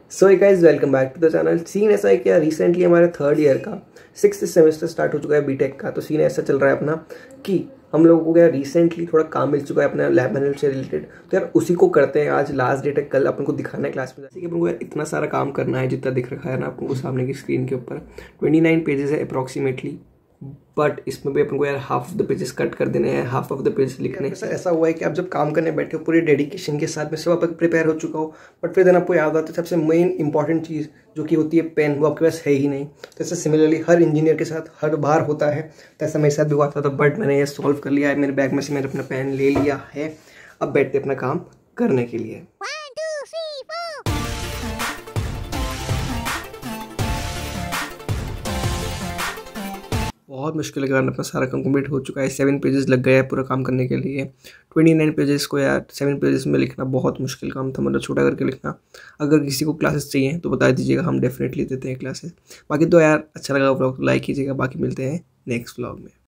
So guys welcome back to the channel. Scene ऐसा है कि रिसेंटली हमारे थर्ड ईयर का 6th सेमेस्टर स्टार्ट हो चुका है बीटेक का। तो सीन ऐसा चल रहा है अपना कि हम लोगों को क्या रिसेंटली थोड़ा काम मिल चुका है अपना लैब मैनेजमेंट से रिलेटेड। तो यार उसी को करते हैं। आज लास्ट डेट है, कल अपन को दिखाना है क्लास में। जैसे कि अपन को यार इतना सारा काम करना है जितना दिख रखा है ना अपन को सामने की स्क्रीन के ऊपर। 29 पेजेस है अप्रॉक्सीमेटली, बट इसमें भी अपन को यार half of the pages cut कर देने हैं, हाफ ऑफ द पेजेस लिखने हैं। ऐसा हुआ है कि आप जब काम करने बैठे हो पूरे डेडिकेशन के साथ में सब आप प्रिपेयर हो चुका हो, बट फिर देन आपको याद आता है सबसे मेन इंपॉर्टेंट चीज़ जो कि होती है पेन, वो आपके पास है ही नहीं। तो ऐसा सिमिलरली हर इंजीनियर के साथ हर बार होता है। तो ऐसा मेरे साथ भी हुआ था, बट मैंने ये सॉल्व कर लिया है। मेरे बैग में से मैंने अपना पेन ले लिया है। अब बैठते अपना काम करने के लिए। बहुत मुश्किल के कारण अपना सारा काम कंप्लीट हो चुका है। 7 पेजेस लग गए हैं पूरा काम करने के लिए। 29 पेजेस को यार 7 पेजेस में लिखना बहुत मुश्किल काम था, मतलब छोटा करके लिखना। अगर किसी को क्लासेस चाहिए तो बता दीजिएगा, हम डेफिनेटली देते हैं क्लासेस। बाकी तो यार अच्छा लगा व्लॉग, लाइक कीजिएगा। बाकी मिलते हैं नेक्स्ट व्लॉग में।